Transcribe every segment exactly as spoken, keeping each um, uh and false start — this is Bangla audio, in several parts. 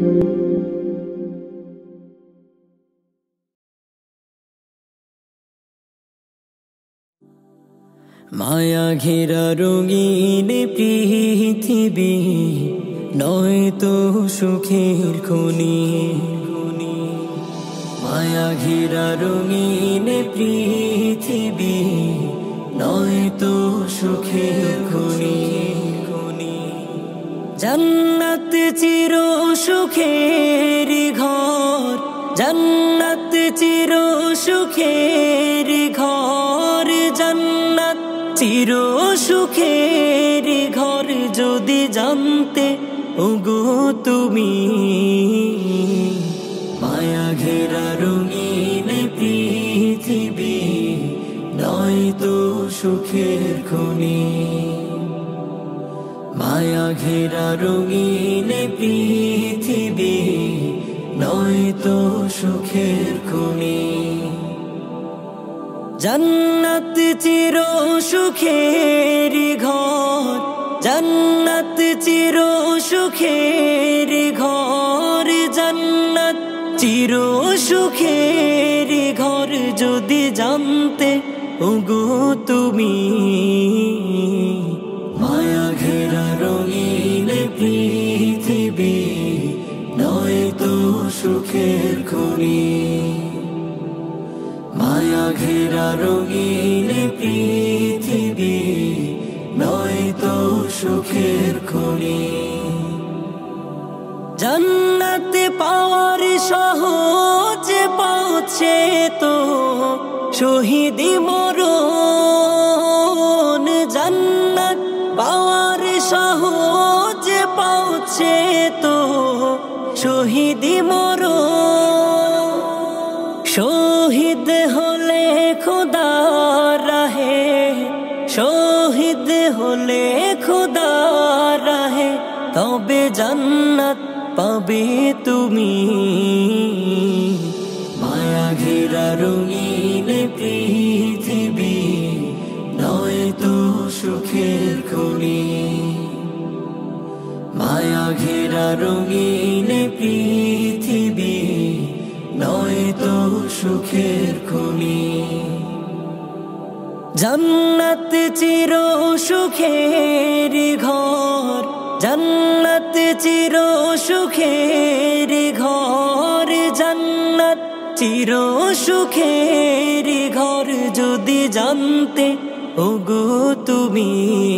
মায়া ঘেরা রঙিন পৃথিবী নয় তো সুখের খনি। মায়া ঘেরা রঙিন পৃথিবী নয় তো সুখের খনি। জান্নাত চির সুখের ঘর, জান্নাত চির সুখের ঘর, জান্নাত চির সুখের ঘর যদি জানতে ওগো তুমি। মায়া ঘেরা রঙিন পৃথিবী নয় তো সুখের খনি। মায়া ঘেরা রঙিন পৃথিবী নয় তো সুখের খনি। জান্নাত চির সুখের ঘর, জান্নাত চির সুখের ঘর, জান্নাত চির সুখের ঘর যদি জানতে ওগো তুমি। মায়া ঘেরা রঙিন পৃথিবী নয় তো সুখের খনি। মায়া ঘেরা রঙিন পৃথিবী নয় তো সুখের খনি। জান্নাত পাওয়ার সহজ পৌঁছে তো শহীদি মরণ। জান্নাত পাওয়ার সহজ পৌঁছে তো শহীদি মরণ। শহীদ হলে খোদা রাহে, শহীদ হলে খোদা রাহে তবে জান্নাত পাবে তুমি। মায়া ঘেরা রঙিন পৃথিবী নয় তো সুখের খনি। মায়া ঘেরা রঙিন পৃথিবী নয় তো সুখের খনি। জান্নাত চির সুখের ঘর, জান্নাত চির সুখের ঘর, জান্নাত চির সুখের ঘর যদি জানতে ওগো তুমি।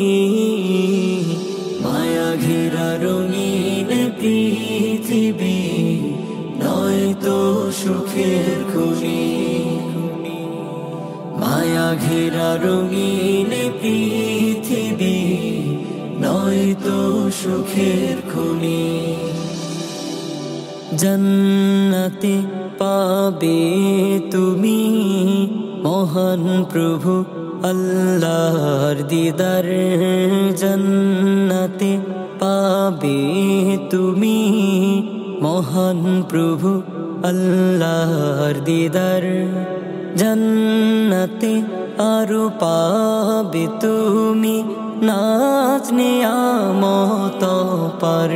মায়া ঘেরা রঙিন পৃথিবী নয় তো সুখের খনি। মায়া ঘেরা রঙিন পৃথিবী নয় তো সুখের খনি। জান্নাতে পাবে তুমি মহান প্রভু আল্লাহর দিদার। জান্নাতে পাবে তুমি মহান প্রভু আল্লাহর দিদার। জান্নাতে আরো পাবে তুমি নাজ নিয়ামত পার।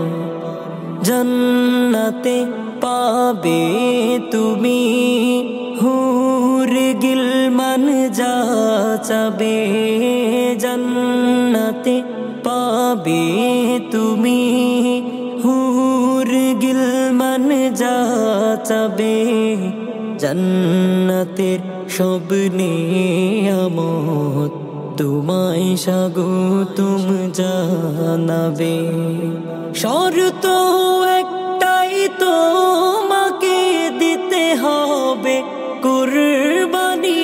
জান্নাতে পাবে তুমি হুর গিলমান যাচাবে। জান্নাতে পাবে তুমি হুর গিলমান যাচাবে। জান্নাতের সব নিয়ামত তোমায় স্বাগতম জানাবে। শর্ত একটাই তোমাকে দিতে হবে কুরবানি।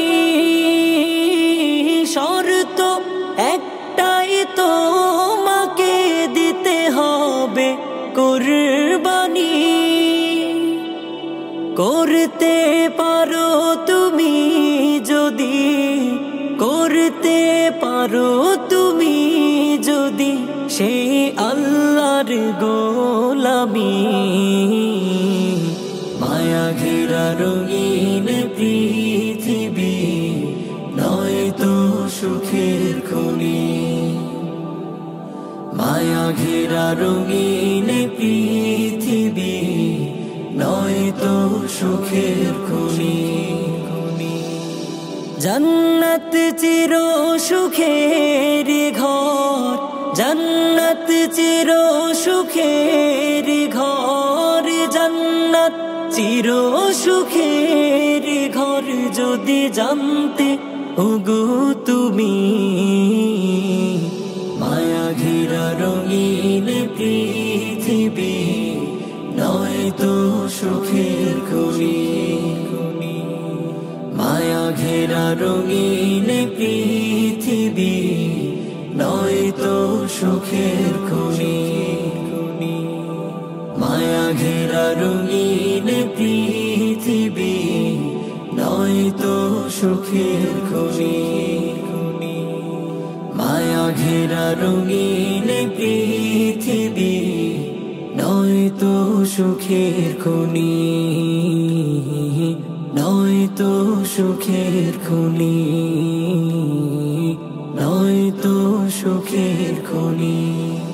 শর্ত একটাই তোমাকে দিতে হবে কুরবানি। করতে পারো তুমি যদি, করতে পারো তুমি যদি সেই আল্লাহর গোলামি। মায়া ঘেরা রঙিন পৃথিবী নয় তো সুখের খনি। মায়া মায়া ঘেরা রঙিন পৃথিবী নয়তো সুখের খনি। জান্নাত চির সুখের ঘর, জান্নাত চির সুখের ঘর, জান্নাত চির সুখের ঘর যদি জানতে ওগো তুমি। মায়া ঘেরা রঙিন পৃথিবী নয়তো সুখের খনি। মায়া ঘেরা রঙিন পৃথিবী নয়তো সুখের খনি। মায়া ঘেরা রঙিন পৃথিবী নয়তো সুখের খনি। মায়া ঘেরা রঙিন পৃথিবী নয়তো সুখের খনি, নয়তো সুখের খনি, নয়তো সুখের খনি।